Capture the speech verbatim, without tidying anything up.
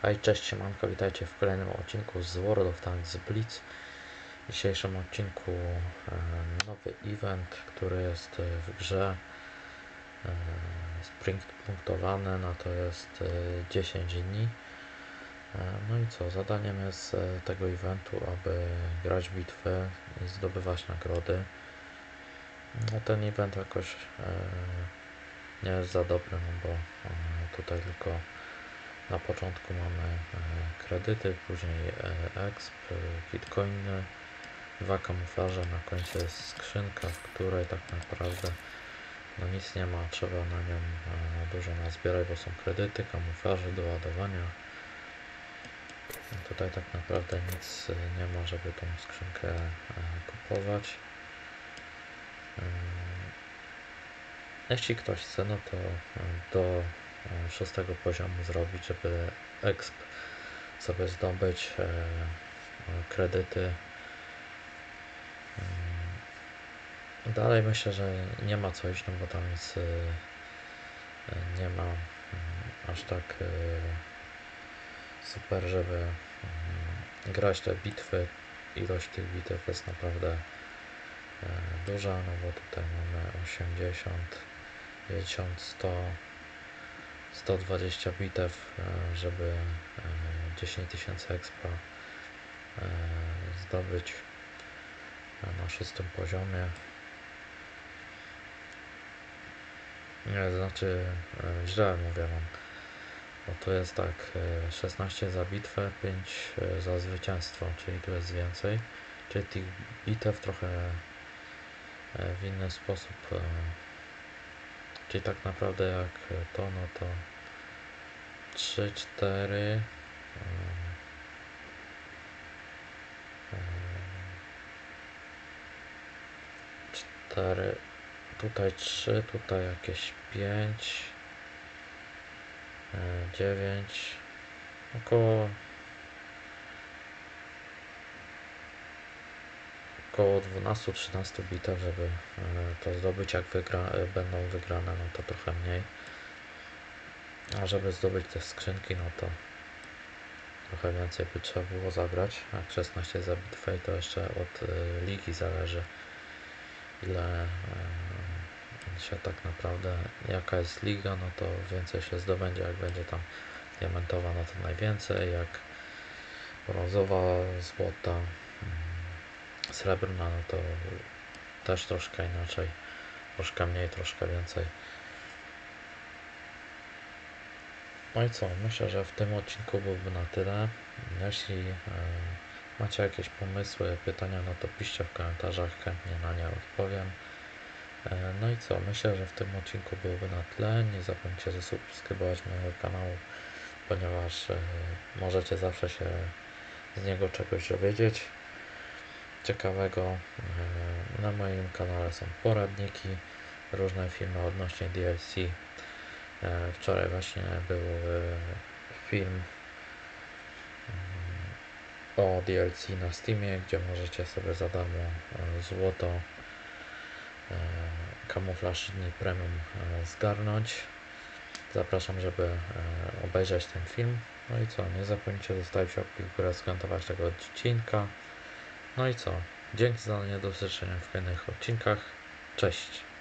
Hej, cześć, siemanko, witajcie w kolejnym odcinku z World of Tanks Blitz. W dzisiejszym odcinku e, nowy event, który jest w grze e, sprint punktowany, no to jest e, dziesięć dni. E, no i co, zadaniem jest e, tego eventu, aby grać bitwy i zdobywać nagrody. No ten event jakoś e, nie jest za dobry, no bo e, tutaj tylko na początku mamy e, kredyty, później e, exp, e, bitcoiny, dwa kamuflaże, na końcu jest skrzynka, w której tak naprawdę no nic nie ma, trzeba na nią e, dużo nazbierać, bo są kredyty, kamuflaże do ładowania. Tutaj tak naprawdę nic nie ma, żeby tą skrzynkę e, kupować. E, jeśli ktoś chce, no to do szóstego poziomu zrobić, żeby exp sobie zdobyć e, kredyty. Dalej myślę, że nie ma co iść, no bo tam nic e, nie ma e, aż tak e, super, żeby e, grać te bitwy. Ilość tych bitew jest naprawdę e, duża, no bo tutaj mamy osiemdziesiąt, pięćdziesiąt, sto, sto dwadzieścia bitew, e, żeby e, dziesięć tysięcy expa e, zdobyć na szóstym poziomie. Nie, znaczy e, źle mówię wam, bo to jest tak, e, szesnaście za bitwę, pięć e, za zwycięstwo, czyli tu jest więcej, czyli tych bitew trochę e, w inny sposób, e, czyli tak naprawdę jak to, no to trzy, cztery, cztery, tutaj trzy, tutaj jakieś pięć, dziewięć, około około dwanaście trzynaście bitew, żeby to zdobyć. Jak wygra, będą wygrane, no to trochę mniej, a żeby zdobyć te skrzynki, no to trochę więcej by trzeba było zagrać. Jak szesnaście za bitwę, to jeszcze od ligi zależy, ile się tak naprawdę, jaka jest liga, no to więcej się zdobędzie. Jak będzie tam diamentowa, no to najwięcej, jak brązowa, złota, srebrna, no to też troszkę inaczej, troszkę mniej, troszkę więcej. No i co, myślę, że w tym odcinku byłby na tyle. Jeśli e, macie jakieś pomysły, pytania, no to piszcie w komentarzach, chętnie na nie odpowiem. E, no i co, myślę, że w tym odcinku byłby na tyle. Nie zapomnijcie zasubskrybować mojego kanału, ponieważ e, możecie zawsze się z niego czegoś dowiedzieć ciekawego. E, na moim kanale są poradniki, różne filmy odnośnie D L C. E, wczoraj właśnie był e, film o D L C na Steamie, gdzie możecie sobie za darmo e, złoto, e, kamuflaż dni premium e, zgarnąć. Zapraszam, żeby e, obejrzeć ten film. No i co, nie zapomnijcie zostawić łapki w górę, skomentować tego odcinka. No i co, dzięki za nie, do usłyszenia w kolejnych odcinkach. Cześć!